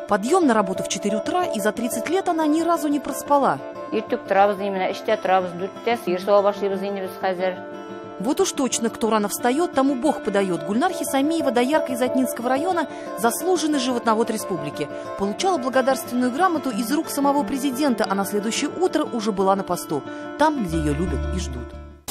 Подъем на работу в 4 утра, и за 30 лет она ни разу не проспала. Вот уж точно, кто рано встает, тому Бог подает. Гульнар Хисамиева, доярка из Атнинского района, заслуженный животновод республики. Получала благодарственную грамоту из рук самого президента, а на следующее утро уже была на посту. Там, где ее любят и ждут.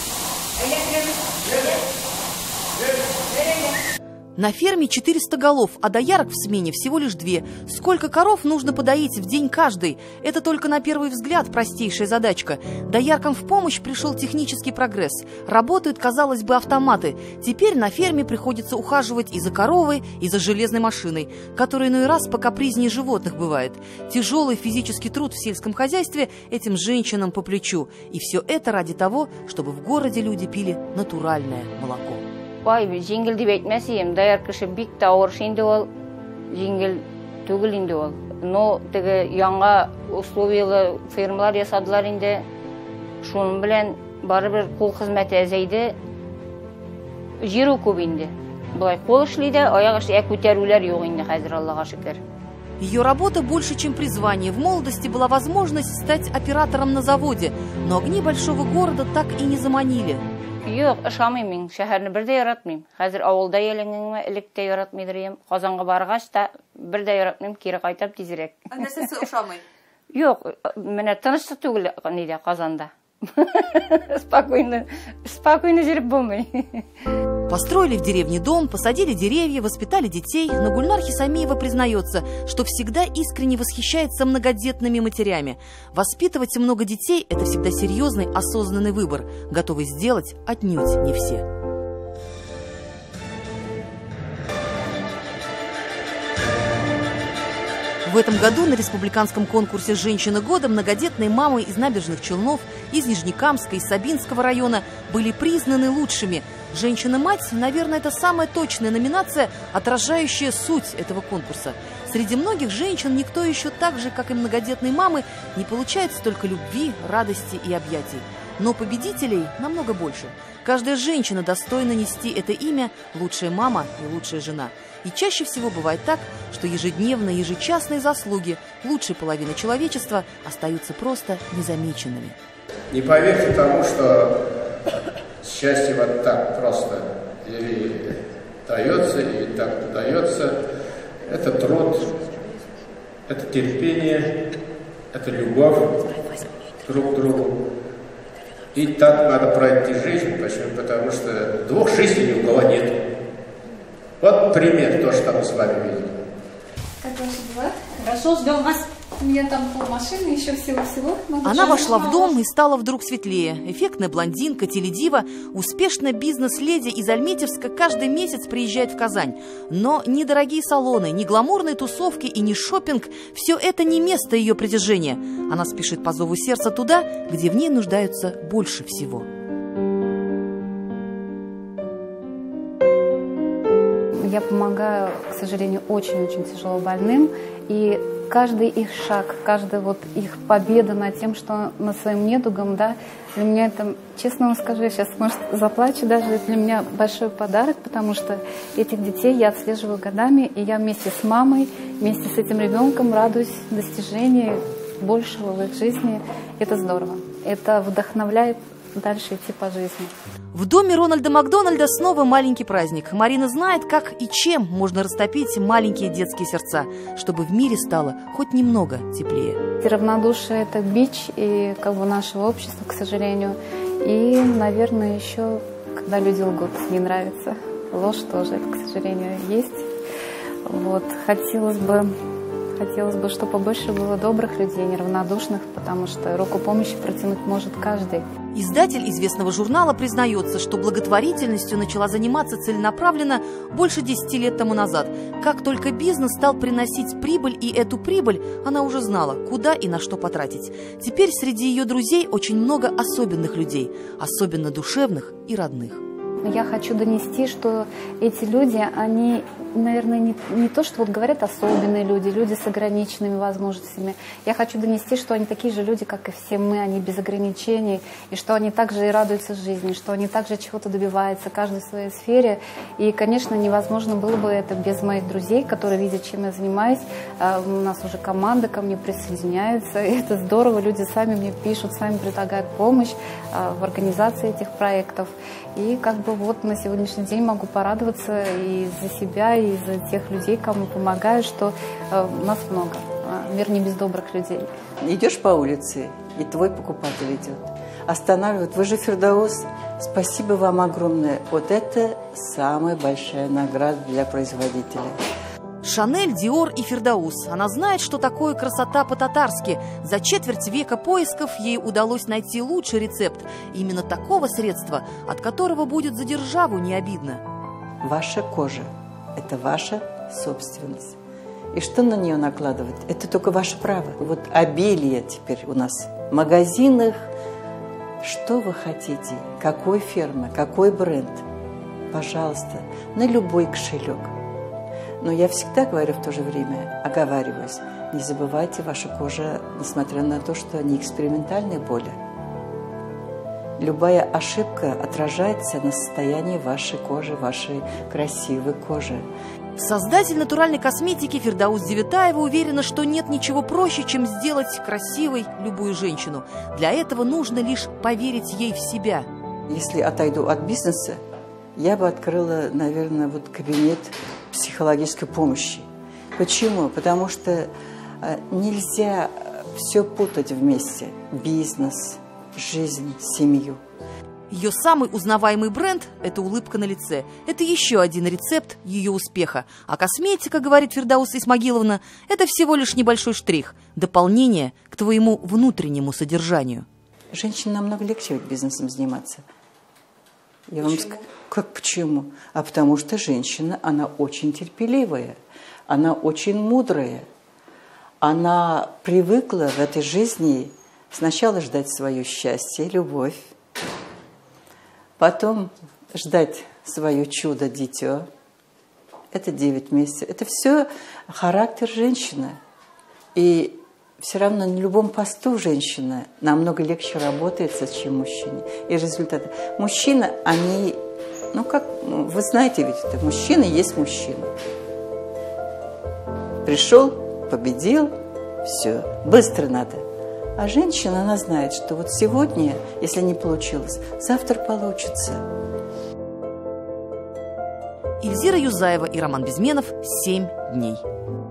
На ферме 400 голов, а доярок в смене всего лишь 2. Сколько коров нужно подоить в день каждой? Это только на первый взгляд простейшая задачка. Дояркам в помощь пришел технический прогресс. Работают, казалось бы, автоматы. Теперь на ферме приходится ухаживать и за коровой, и за железной машиной, которая иной раз покапризнее животных бывает. Тяжелый физический труд в сельском хозяйстве этим женщинам по плечу. И все это ради того, чтобы в городе люди пили натуральное молоко. Жеңіл деп әйтмәсем, даяр кіші бик тауыр шенде ол, жеңіл түгіл инде ол. Но теге яңа условиялы фермалар ясадылар инде, шуның белән барыбер кул хезмәте әзәйде, җирү күп инде. Булай кул эшләйде, аяк эше күтәрүләр юк инде хәзер, Аллаһка шөкер. Ее работа больше, чем призвание. В молодости была возможность стать оператором на заводе, но огни большого города так и не заманили. Yok, ышамыйм мин, шәһәрне бер дә яратмыйм. Хәзер авылда яленгәнме, элеккә яратмыйдыр идем. Казанга баргач та бер дә яратмыйм, кире кайтып тизрәк. Нәрсәсе ошамый? Yok, менә тынычлык түгел нидә Казанда. Спокойно жүреп булмый. Построили в деревне дом, посадили деревья, воспитали детей, но Гульнар Хисамиева признается, что всегда искренне восхищается многодетными матерями. Воспитывать много детей – это всегда серьезный, осознанный выбор, готовый сделать отнюдь не все. В этом году на республиканском конкурсе «Женщина года» многодетные мамы из Набережных Челнов, из Нижнекамска, из Сабинского района были признаны лучшими. «Женщина-мать», наверное, это самая точная номинация, отражающая суть этого конкурса. Среди многих женщин никто еще так же, как и многодетные мамы, не получает столько любви, радости и объятий. Но победителей намного больше. Каждая женщина достойна нести это имя «лучшая мама» и «лучшая жена». И чаще всего бывает так, что ежедневные, ежечасные заслуги лучшей половины человечества остаются просто незамеченными. Не поверьте тому, что счастье вот так просто или дается, или так удается. Это труд, это терпение, это любовь друг к другу. И так надо пройти жизнь. Почему? Потому что двух жизней ни у кого нет. Вот пример, то, что мы с вами видели. Как ваши дела? Хорошо, ждем вас. У меня там полмашины, еще всего-всего. Она вошла в дом и стала вдруг светлее. Эффектная блондинка, теледива, успешная бизнес-леди из Альметьевска каждый месяц приезжает в Казань. Но ни дорогие салоны, ни гламурные тусовки и ни шопинг – все это не место ее притяжения. Она спешит по зову сердца туда, где в ней нуждаются больше всего. Я помогаю, к сожалению, очень-очень тяжело больным, и каждый их шаг, каждая вот их победа над тем, что над своим недугом, да, для меня это, честно вам скажу, я сейчас, может, заплачу даже, это для меня большой подарок, потому что этих детей я отслеживаю годами, и я вместе с мамой, вместе с этим ребенком радуюсь достижению большего в их жизни. Это здорово, это вдохновляет дальше идти по жизни. В доме Рональда Макдональда снова маленький праздник. Марина знает, как и чем можно растопить маленькие детские сердца, чтобы в мире стало хоть немного теплее. Равнодушие – это бич и как бы нашего общества, к сожалению. И, наверное, еще, когда люди лгут, не нравится. Ложь тоже, это, к сожалению, есть. Вот. Хотелось бы, чтобы побольше было добрых людей, неравнодушных, потому что руку помощи протянуть может каждый. Издатель известного журнала признается, что благотворительностью начала заниматься целенаправленно больше 10 лет тому назад. Как только бизнес стал приносить прибыль, и эту прибыль она уже знала, куда и на что потратить. Теперь среди ее друзей очень много особенных людей, особенно душевных и родных. Я хочу донести, что эти люди, они, наверное, не то, что вот говорят особенные люди, люди с ограниченными возможностями. Я хочу донести, что они такие же люди, как и все мы, они без ограничений, и что они также и радуются жизни, что они также чего-то добиваются, каждый в своей сфере. И, конечно, невозможно было бы это без моих друзей, которые видят, чем я занимаюсь. У нас уже команда ко мне присоединяется, и это здорово, люди сами мне пишут, сами предлагают помощь в организации этих проектов. И как бы вот на сегодняшний день могу порадоваться и за себя, и за тех людей, кому помогаю, что нас много. Мир не без добрых людей. Идешь по улице, и твой покупатель идет. Останавливают. Вы же Фирдаус. Спасибо вам огромное. Вот это самая большая награда для производителя. Шанель, Диор и Фирдаус. Она знает, что такое красота по-татарски. За четверть века поисков ей удалось найти лучший рецепт. Именно такого средства, от которого будет за державу не обидно. Ваша кожа – это ваша собственность. И что на нее накладывать? Это только ваше право. Вот обилие теперь у нас в магазинах. Что вы хотите? Какой фирмы? Какой бренд? Пожалуйста, на любой кошелек. Но я всегда говорю в то же время, оговариваюсь, не забывайте, ваша кожа, несмотря на то, что не экспериментальные боли, любая ошибка отражается на состоянии вашей кожи, вашей красивой кожи. Создатель натуральной косметики Фирдаус Девитаева уверена, что нет ничего проще, чем сделать красивой любую женщину. Для этого нужно лишь поверить ей в себя. Если отойду от бизнеса, я бы открыла, наверное, вот кабинет психологической помощи. Почему? Потому что нельзя все путать вместе. Бизнес, жизнь, семью. Ее самый узнаваемый бренд – это улыбка на лице. Это еще один рецепт ее успеха. А косметика, говорит Фирдаус Исмагиловна, это всего лишь небольшой штрих, дополнение к твоему внутреннему содержанию. Женщине намного легче бизнесом заниматься. Я вам скажу, как почему? А потому что женщина, она очень терпеливая, она очень мудрая. Она привыкла в этой жизни сначала ждать свое счастье, любовь, потом ждать свое чудо-дитё. Это 9 месяцев. Это все характер женщины. И все равно на любом посту женщина намного легче работается, чем мужчине. И результаты. Мужчины, они, вы знаете ведь, это мужчина есть мужчина. Пришел, победил, все, быстро надо. А женщина, она знает, что вот сегодня, если не получилось, завтра получится. Ильзира Юзаева и Роман Безменов. 7 дней.